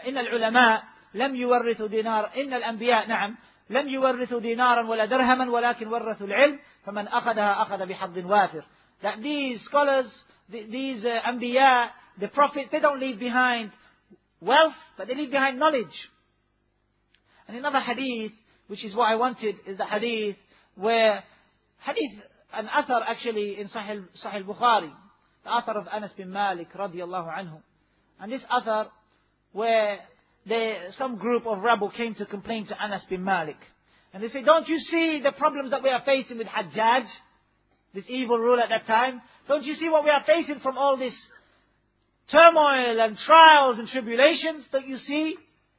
إن العلماء لم يورثوا دينار، إن الأنبياء نعم لم يورثوا دينارا ولا درهما ولكن ورثوا العلم فمن أخذها أخذ بحظ وافر. That these scholars, these Anbiya, the prophets, they don't leave behind wealth, but they leave behind knowledge. And another hadith, which is what I wanted, is the hadith where, an athar actually in Sahih Bukhari, the athar of Anas bin Malik radiyallahu anhu. And this athar where some group of rabble came to complain to Anas bin Malik. And they say, don't you see the problems that we are facing with Hajjaj, this evil ruler at that time? Don't you see what we are facing from all this turmoil and trials and tribulations? Don't you see?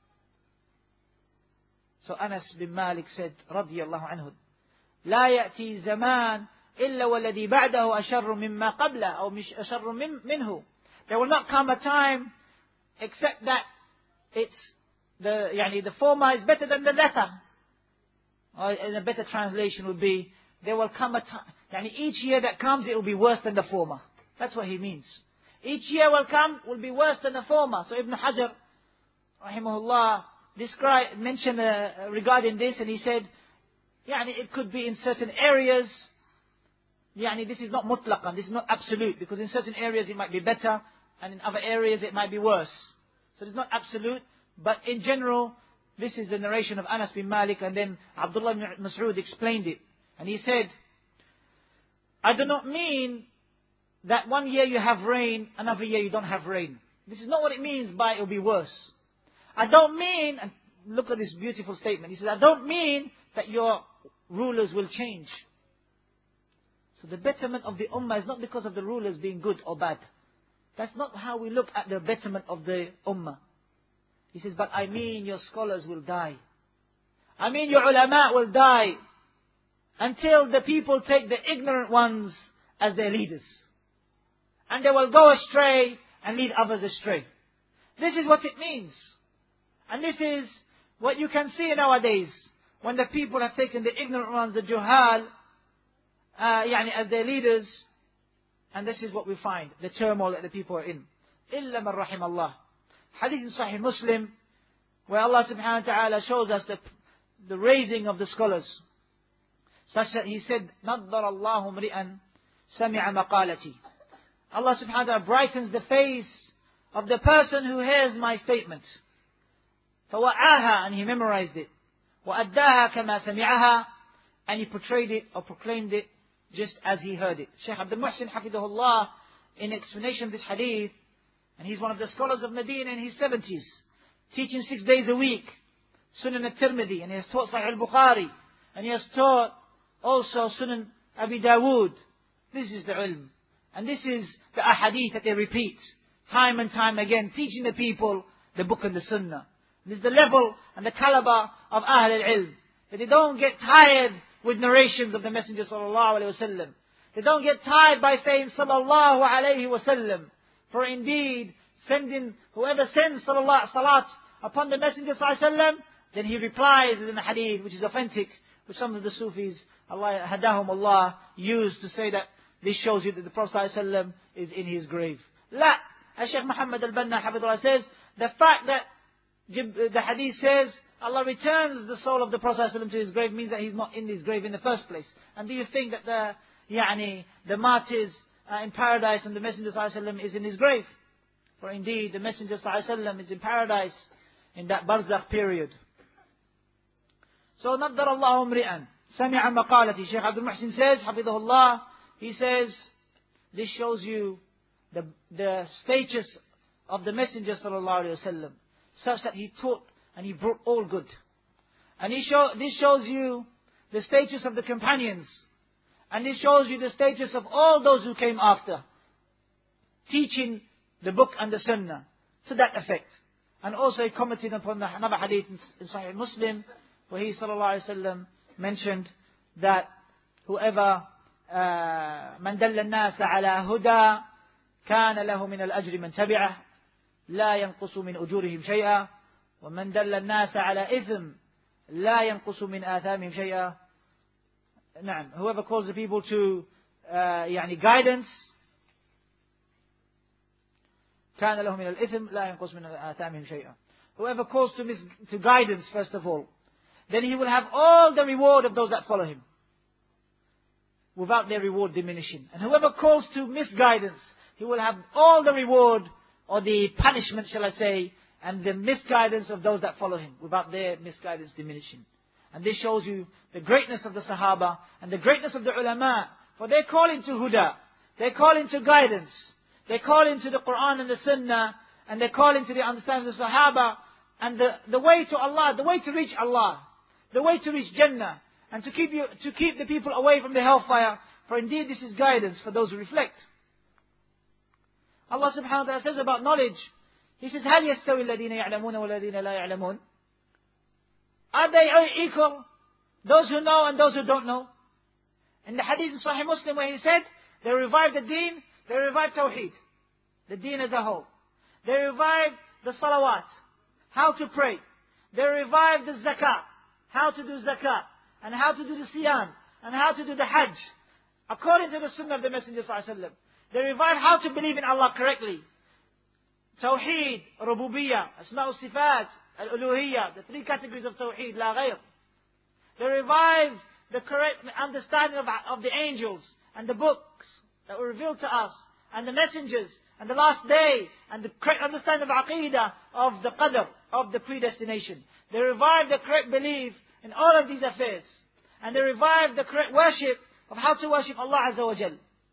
So Anas bin Malik said, radiyallahu anhu, لا يأتي زمان إلا والذي بعده أشر مما قبله أو مش أشر منه. There will not come a time except that the former is better than the latter. Or a better translation would be, there will come a time, each year that comes, it will be worse than the former. That's what he means. Each year will be worse than the former. So Ibn Hajar, rahimahullah, mentioned regarding this, and he said, it could be in certain areas. This is not mutlaqan, this is not absolute, because in certain areas it might be better, and in other areas it might be worse. So it's not absolute, but in general, this is the narration of Anas bin Malik, and then Abdullah ibn Mas'ud explained it. And he said, I do not mean that one year you have rain, another year you don't have rain. This is not what it means by it will be worse. I don't mean, and look at this beautiful statement, he says, I don't mean that your rulers will change. So the betterment of the ummah is not because of the rulers being good or bad. That's not how we look at the betterment of the ummah. He says, but I mean your scholars will die. I mean your ulama will die until the people take the ignorant ones as their leaders. And they will go astray and lead others astray. This is what it means. And this is what you can see nowadays. When the people have taken the ignorant ones, the juhal, as their leaders. And this is what we find, the turmoil that the people are in. إِلَّا مَنْ رَحِمَ اللَّهِ. Hadith in Sahih Muslim, where Allah subhanahu wa ta'ala shows us the raising of the scholars. Such that He said, نَضَّرَ اللَّهُ مْرِئًا سَمِعَ مَقَالَتِي. Allah subhanahu wa ta'ala brightens the face of the person who hears my statement. فَوَعَاهَا, and he memorized it. وَأَدَّاهَا كَمَا سَمِعَهَا, and he portrayed it or proclaimed it just as he heard it. Shaykh Abdul Muhsin Hafidhahullah, in explanation of this hadith, and he's one of the scholars of Medina in his 70s, teaching 6 days a week, Sunan al-Tirmidhi, and he has taught Sahih al-Bukhari, and he has taught also Sunan Abi Dawood. This is the ilm. And this is the ahadith that they repeat time and time again, teaching the people the book and the sunnah. This is the level and the caliber of Ahl al-Ilm. That they don't get tired with narrations of the Messenger sallallahu alayhi wa sallam. They don't get tired by saying sallallahu alayhi wa sallam. For indeed, whoever sends salat upon the Messenger sallallahu alayhi wa sallam, then he replies in the hadith, which is authentic, which some of the Sufis, Allah hadahum Allah, use to say that this shows you that the Prophet sallallahu alayhi wa sallam is in his grave. La, as Shaykh Muhammad al-Banna Hafidhullah says, the fact that the hadith says Allah returns the soul of the Prophet ﷺ to his grave means that he's not in his grave in the first place. And do you think that the martyrs in paradise and the Messenger ﷺ is in his grave? For indeed, the Messenger ﷺ is in paradise in that barzakh period. So, نَضَّرَ اللَّهُ امْرِئًا سَمِعَ مَقَالَتِي. Shaykh Abdul Muhsin says, Hafidhahullah, he says, this shows you the status of the Messenger ﷺ, such that he taught and he brought all good. And this shows you the status of the companions. And this shows you the status of all those who came after, teaching the book and the sunnah, to that effect. And also he commented upon another hadith in Sahih Muslim, where he sallallahu alayhi wa sallam mentioned that whoever من دل الناس على هدى كان له من الأجر من تبعه لا ينقص من أجورهم شيئا ومن دل الناس على إثم لا ينقص من آثامهم شيئا. نعم, whoever calls the people to guidance كان له من الإثم لا ينقص من آثامهم شيئا. whoever calls to guidance, first of all, then he will have all the reward of those that follow him, without their reward diminishing. And whoever calls to misguidance, he will have all the reward, or the punishment, shall I say, and the misguidance of those that follow him, without their misguidance diminishing. And this shows you the greatness of the Sahaba, and the greatness of the ulama, for they call into huda, they call into guidance, they call into the Quran and the Sunnah, and they call into the understanding of the Sahaba, and the way to Allah, the way to reach Allah, the way to reach Jannah, and to keep the people away from the hellfire. For indeed this is guidance for those who reflect. Allah subhanahu wa ta'ala says about knowledge, He says, هل يستوي الذين يعلمون والذين لا يعلمون? Are they equal? Those who know and those who don't know? In the hadith in Sahih Muslim where he said, they revived the deen, they revived Tawheed, the deen as a whole. They revived the salawat, how to pray. They revived the zakah, how to do zakah, and how to do the siyam, and how to do the hajj, according to the sunnah of the Messenger sallallahu alaihi wasallam. They revived how to believe in Allah correctly. Tawheed, Rububiyyah, Asma'u Sifat, Al-Uluhiyyah, the three categories of Tawheed, La Ghayr. They revived the correct understanding of the angels, and the books that were revealed to us, and the messengers, and the last day, and the correct understanding of Aqidah, of the Qadr, of the predestination. They revived the correct belief in all of these affairs. And they revived the correct worship of how to worship Allah Azza wa Jal.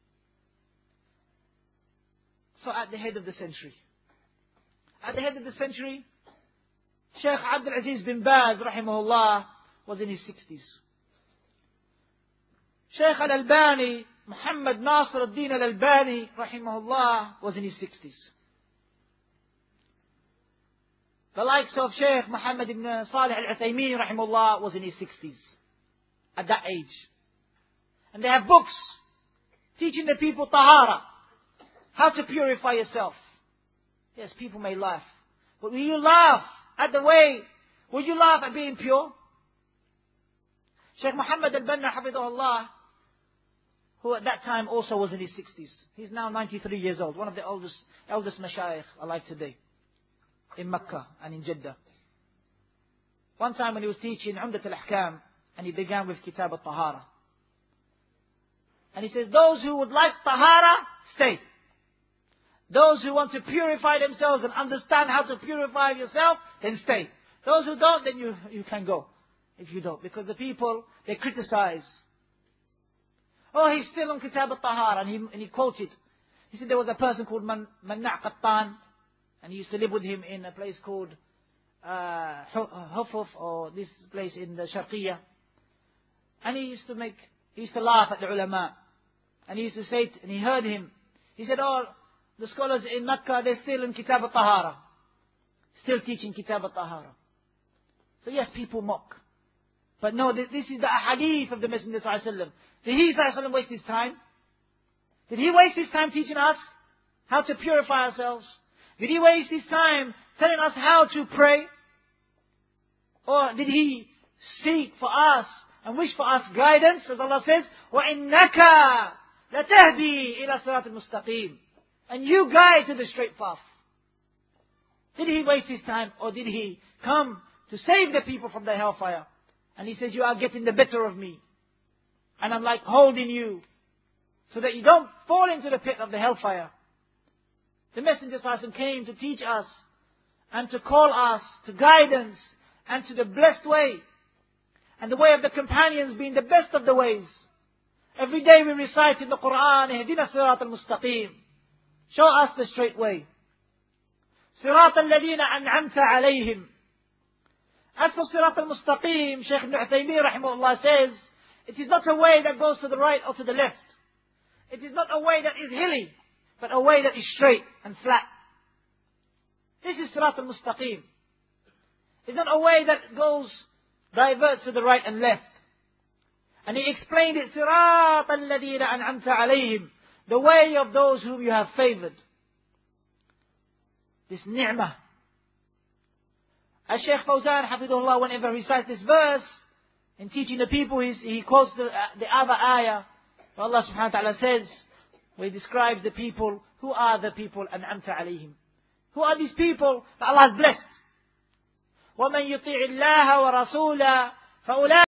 So at the head of the century, Shaykh Abdul Aziz bin Baz, rahimahullah, was in his 60s. Shaykh Al-Albani, Muhammad Nasir al-Din Al-Albani, rahimahullah, was in his 60s. The likes of Shaykh Muhammad ibn Salih Al-Uthaymeen, rahimahullah, was in his 60s. At that age. And they have books teaching the people tahara, how to purify yourself. Yes, people may laugh. But will you laugh at the way, will you laugh at being pure? Shaykh Muhammad al-Banna, hafidhahullah, who at that time also was in his 60s. He's now 93 years old, one of the eldest mashayikh alive today, in Mecca and in Jeddah. One time when he was teaching Umdat al-Ahkam, and he began with Kitab al-Tahara. And he says, those who would like Tahara, stay. Those who want to purify themselves and understand how to purify yourself, then stay. Those who don't, then you can go. If you don't. Because the people, they criticize. Oh, he's still on Kitab al-Tahara. And he quoted. He said there was a person called Manna' Qattan. And he used to live with him in a place called Hufuf, or this place in the Sharqiyah. And he used to laugh at the ulama. And he used to say, and he heard him. He said, oh, the scholars in Mecca, they're still in Kitab al-Tahara. Still teaching Kitab al-Tahara. So yes, people mock. But no, this is the hadith of the Messenger sallallahu alaihi wasallam. Did he sallallahu alaihi wasallam waste his time? Did he waste his time teaching us how to purify ourselves? Did he waste his time telling us how to pray? Or did he seek for us and wish for us guidance, as Allah says, وَإِنَّكَ لَتَهْدِي إِلَى صِرَاطٍ مُسْتَقِيمٍ. And you guide to the straight path. Did he waste his time, or did he come to save the people from the hellfire? And he says, you are getting the better of me. And I'm like holding you, so that you don't fall into the pit of the hellfire. The Messenger sallallahu alaihi wasallam came to teach us, and to call us to guidance, and to the blessed way. And the way of the companions being the best of the ways. Every day we recite in the Quran, اهدنا الصراط المستقيم. Show us the straight way. صراط الذين أنعمت عليهم. As for صراط المستقيم, Shaykh Ibn Uthaymeen rahimahullah says, it is not a way that goes to the right or to the left. It is not a way that is hilly, but a way that is straight and flat. This is صراط المستقيم. It's not a way that diverts to the right and left. And he explained it, صراط الذين أنعمت عليهم. The way of those whom you have favored. This ni'mah. As Shaykh Fawzan, hafidhullah, whenever he recites this verse, in teaching the people, he quotes the other ayah, where Allah subhanahu wa ta'ala says, where he describes the people, who are the people an'amta alayhim? Who are these people that Allah has blessed? ومن يطيع الله ورسوله فأولئك